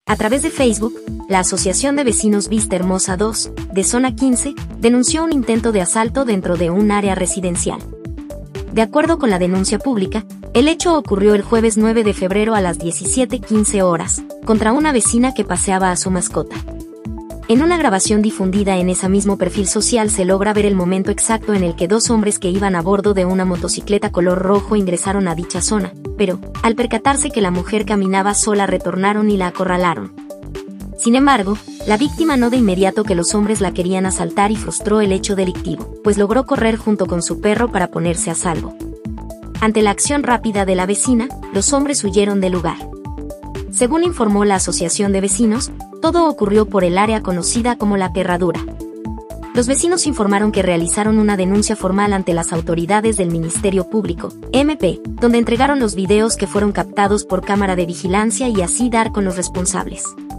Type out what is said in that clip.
A través de Facebook, la Asociación de Vecinos Vista Hermosa 2, de Zona 15, denunció un intento de asalto dentro de un área residencial. De acuerdo con la denuncia pública, el hecho ocurrió el jueves 9 de febrero a las 17:15 horas, contra una vecina que paseaba a su mascota. En una grabación difundida en ese mismo perfil social se logra ver el momento exacto en el que dos hombres que iban a bordo de una motocicleta color rojo ingresaron a dicha zona, pero, al percatarse que la mujer caminaba sola, retornaron y la acorralaron. Sin embargo, la víctima no de inmediato que los hombres la querían asaltar y frustró el hecho delictivo, pues logró correr junto con su perro para ponerse a salvo. Ante la acción rápida de la vecina, los hombres huyeron del lugar. Según informó la Asociación de Vecinos, todo ocurrió por el área conocida como La Herradura. Los vecinos informaron que realizaron una denuncia formal ante las autoridades del Ministerio Público, MP, donde entregaron los videos que fueron captados por cámara de vigilancia y así dar con los responsables.